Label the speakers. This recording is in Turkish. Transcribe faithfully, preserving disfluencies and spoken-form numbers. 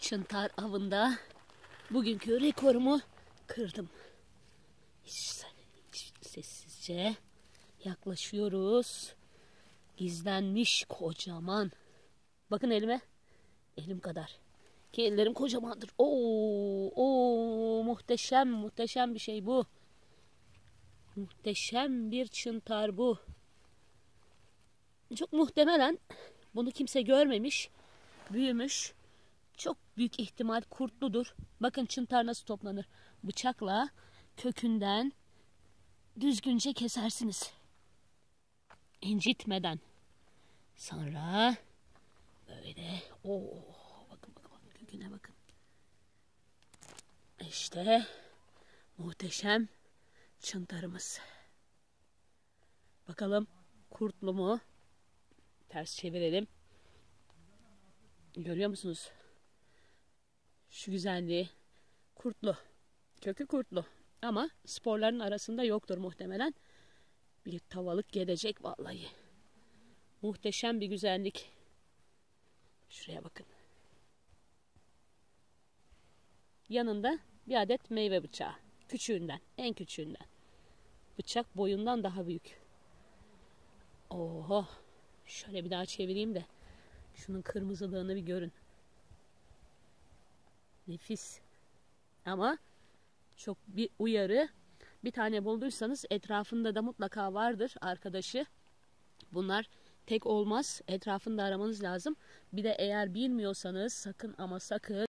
Speaker 1: Çıntar avında bugünkü rekorumu kırdım. Hiç, hiç sessizce yaklaşıyoruz. Gizlenmiş kocaman. Bakın elime. Elim kadar. Ki ellerim kocamandır. Oo, oo, muhteşem muhteşem bir şey bu. Muhteşem bir çıntar bu. Çok muhtemelen bunu kimse görmemiş, büyümüş. Çok büyük ihtimal kurtludur. Bakın çıntar nasıl toplanır. Bıçakla kökünden düzgünce kesersiniz. İncitmeden. Sonra böyle oo, bakın bakın bakın köküne bakın. İşte muhteşem çıntarımız. Bakalım kurtlu mu? Ters çevirelim. Görüyor musunuz? Şu güzelliği. Kurtlu. Kökü kurtlu. Ama sporların arasında yoktur muhtemelen. Bir tavalık gelecek vallahi. Muhteşem bir güzellik. Şuraya bakın. Yanında bir adet meyve bıçağı. Küçüğünden. En küçüğünden. Bıçak boyundan daha büyük. Oho. Şöyle bir daha çevireyim de şunun kırmızılığını bir görün. Nefis. Ama çok bir uyarı. Bir tane bulduysanız etrafında da mutlaka vardır arkadaşı. Bunlar tek olmaz. Etrafında aramanız lazım. Bir de eğer bilmiyorsanız sakın ama sakın